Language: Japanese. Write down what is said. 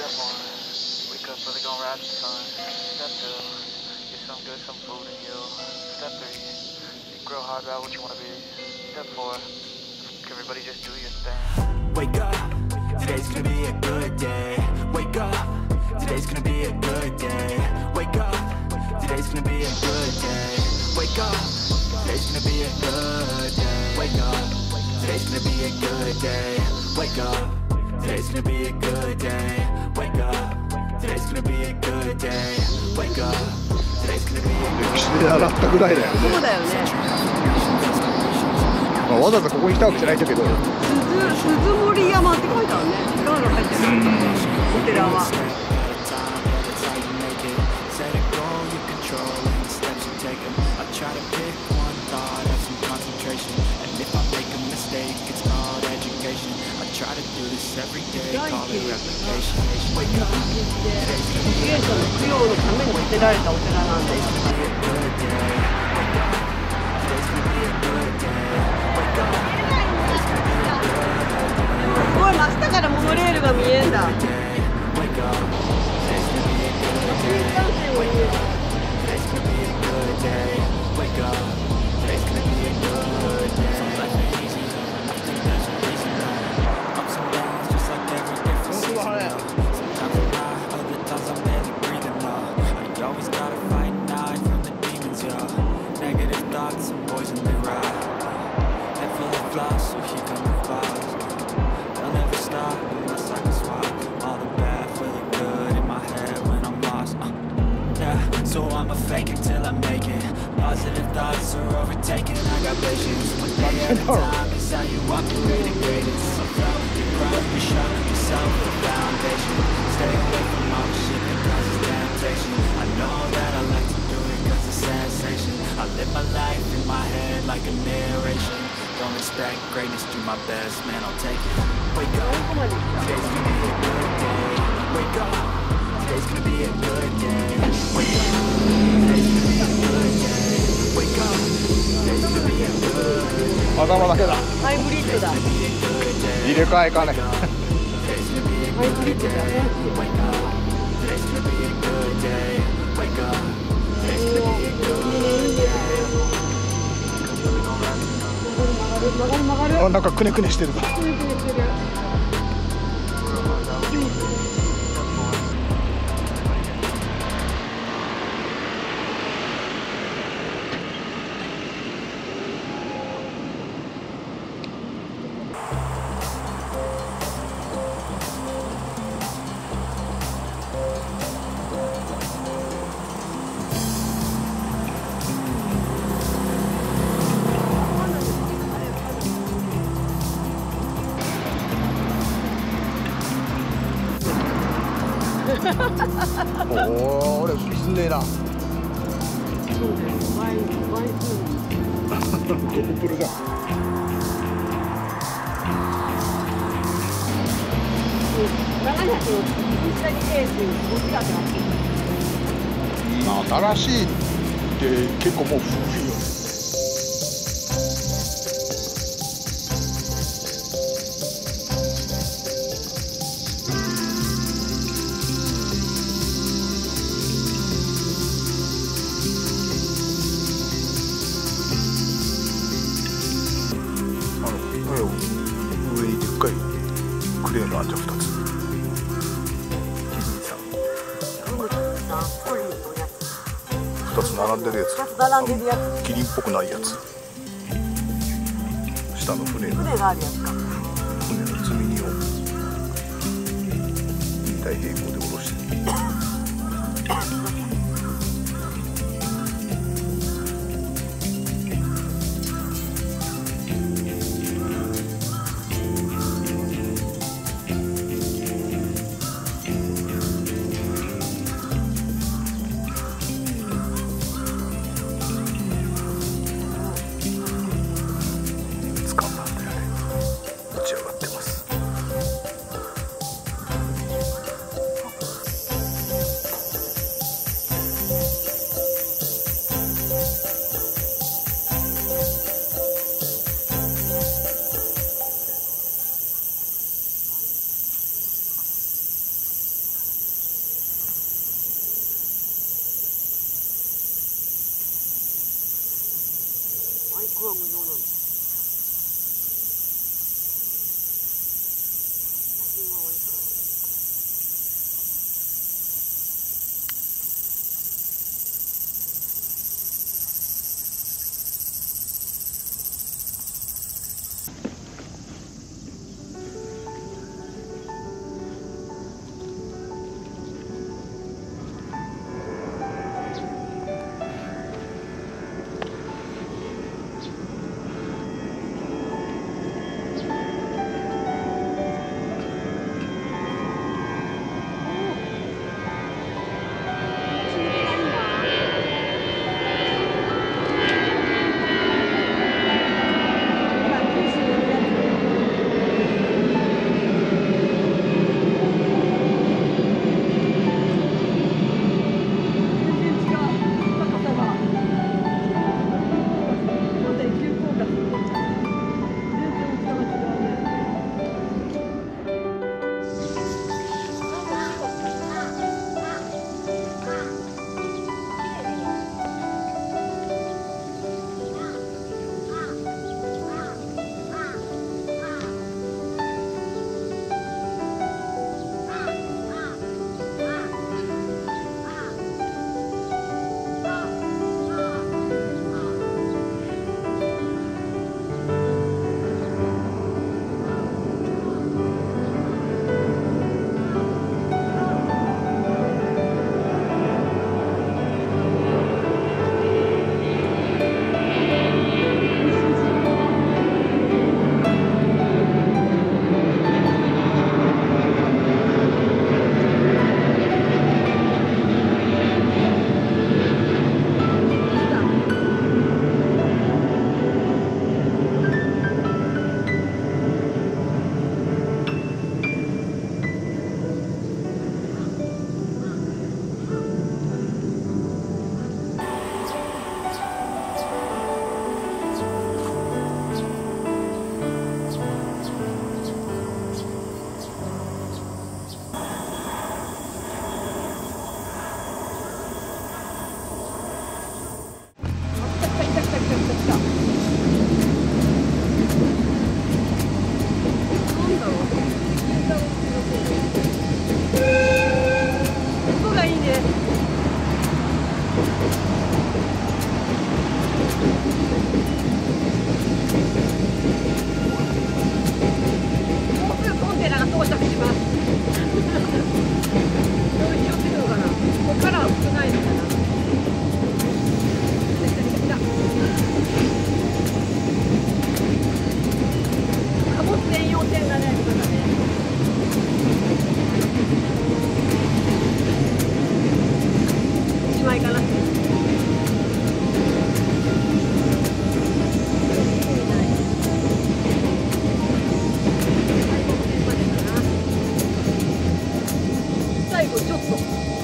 Step one, wake up early, gonna rise the sun. Step two, get some good, some food in you. Step three, think real hard about what you wanna be. Step four, everybody just do your thing. Wake up, today's gonna be a good day. Wake up, today's gonna be a good day. Wake up, today's gonna be a good day. Wake up, today's gonna be a good day. Wake up, today's gonna be a good day. Wake up, today's gonna be a good day. Wake up, today's gonna be a good day. Wake up, today's gonna be a good day. 歴史で洗ったぐらいだよね。 そうだよね。 まあ、わざわざここに来たわけじゃないんだけど。 鈴森山って書いてあるね。川が入ってる。お寺は。イエスの供養のために建てられたお寺なんです。すごい真下からモノレールが見えるんだ。新幹線も見える。 So I'ma fake it till I make it. Positive thoughts are overtaken. I got patience. One day at a time is how you operate the greatest. So flow, you grow, you show yourself the foundation. Stay away from all the shit that causes temptation. I know that I like to do it cause it's sensation. I live my life in my head like a narration. Don't expect greatness, do my best, man, I'll take it. Wake up, today's gonna be a good day. Wake up, today's gonna be a good day. Wake up, today's gonna be a good day. Wake up, today's gonna be a good day. 頭だけだ。 ハイブリッドだ。 入れ替えかね。 ハイブリッドだね。 Wake up, today's gonna be a good day. Wake up, today's gonna be a good day. 曲がる。 あ、なんかくねくねしてるぞ。 くねくねしてる。 おお、俺進んでえな。 そうだよ。ワイントッププルじゃん。 700の下にレースに5時間ってます。 新しいって結構もう古いよね。上にでっかいクレーンがあるじゃん、2つ。2つ並んでるやつ。 並んでるやつ。 キリンっぽくないやつ。下の船があるやつか。 船の積み荷を2台平行で下ろしてる。 食は無料なんだ。車はいいかな。 最後ちょっと